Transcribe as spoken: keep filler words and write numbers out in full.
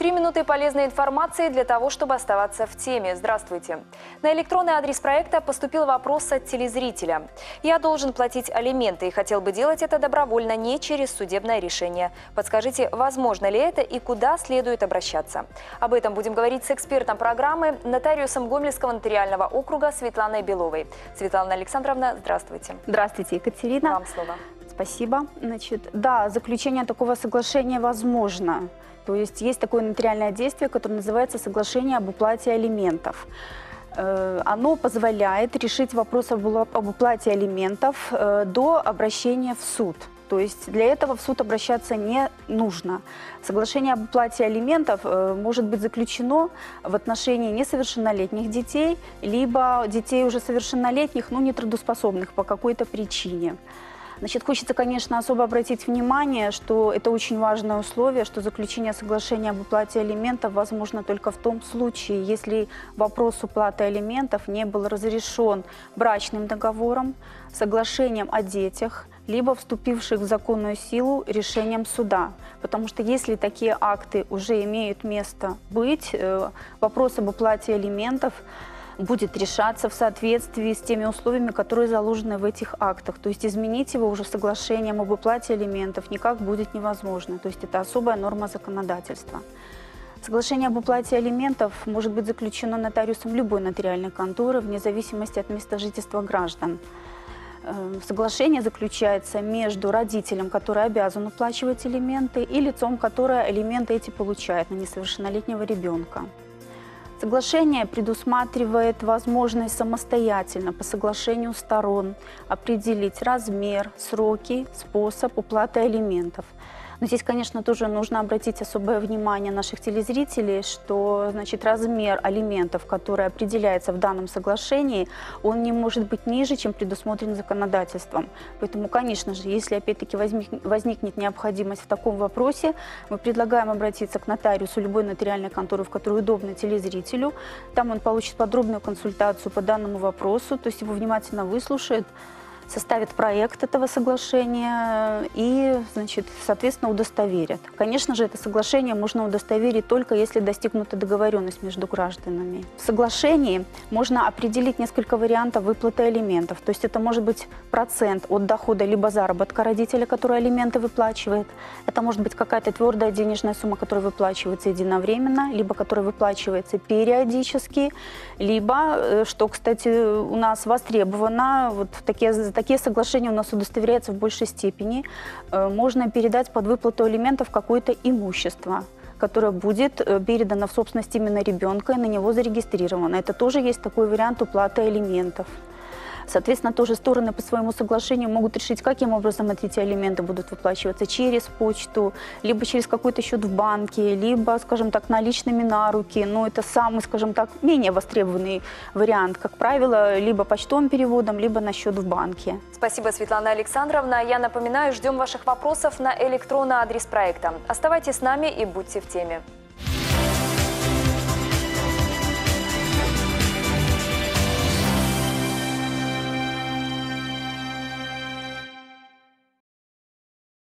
Три минуты полезной информации для того, чтобы оставаться в теме. Здравствуйте. На электронный адрес проекта поступил вопрос от телезрителя. Я должен платить алименты и хотел бы делать это добровольно, не через судебное решение. Подскажите, возможно ли это и куда следует обращаться? Об этом будем говорить с экспертом программы, нотариусом Гомельского нотариального округа Светланой Беловой. Светлана Александровна, здравствуйте. Здравствуйте, Екатерина. Вам слово. Спасибо. Значит, да, заключение такого соглашения возможно. То есть есть такое нотариальное действие, которое называется соглашение об уплате алиментов. Оно позволяет решить вопрос об уплате алиментов до обращения в суд. То есть для этого в суд обращаться не нужно. Соглашение об уплате алиментов может быть заключено в отношении несовершеннолетних детей, либо детей уже совершеннолетних, но нетрудоспособных по какой-то причине. Значит, хочется, конечно, особо обратить внимание, что это очень важное условие, что заключение соглашения об уплате алиментов возможно только в том случае, если вопрос уплаты алиментов не был разрешен брачным договором, соглашением о детях, либо вступивших в законную силу решением суда. Потому что если такие акты уже имеют место быть, вопрос об уплате алиментов будет решаться в соответствии с теми условиями, которые заложены в этих актах. То есть изменить его уже соглашением об уплате алиментов никак будет невозможно. То есть это особая норма законодательства. Соглашение об уплате алиментов может быть заключено нотариусом любой нотариальной конторы вне зависимости от места жительства граждан. Соглашение заключается между родителем, который обязан уплачивать алименты, и лицом, которое алименты эти получает на несовершеннолетнего ребенка. Соглашение предусматривает возможность самостоятельно по соглашению сторон определить размер, сроки, способ уплаты алиментов. Но здесь, конечно, тоже нужно обратить особое внимание наших телезрителей, что, значит, размер алиментов, который определяется в данном соглашении, он не может быть ниже, чем предусмотрен законодательством. Поэтому, конечно же, если опять-таки возникнет необходимость в таком вопросе, мы предлагаем обратиться к нотариусу любой нотариальной конторы, в которой удобно телезрителю. Там он получит подробную консультацию по данному вопросу, то есть его внимательно выслушает, составит проект этого соглашения и, значит, соответственно, удостоверят. Конечно же, это соглашение можно удостоверить только если достигнута договоренность между гражданами. В соглашении можно определить несколько вариантов выплаты алиментов. То есть это может быть процент от дохода либо заработка родителя, который алименты выплачивает. Это может быть какая-то твердая денежная сумма, которая выплачивается единовременно, либо которая выплачивается периодически, либо, что, кстати, у нас востребовано, вот такие Такие соглашения у нас удостоверяются в большей степени. Можно передать под выплату алиментов какое-то имущество, которое будет передано в собственность именно ребенка и на него зарегистрировано. Это тоже есть такой вариант уплаты алиментов. Соответственно, тоже стороны по своему соглашению могут решить, каким образом эти алименты будут выплачиваться: через почту, либо через какой-то счет в банке, либо, скажем так, наличными на руки. Но это самый, скажем так, менее востребованный вариант, как правило, либо почтовым переводом, либо на счет в банке. Спасибо, Светлана Александровна. Я напоминаю, ждем ваших вопросов на электронный адрес проекта. Оставайтесь с нами и будьте в теме.